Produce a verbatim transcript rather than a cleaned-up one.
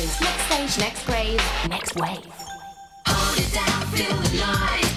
phase, next stage, next grade, next wave. Hold it down, feel the noise.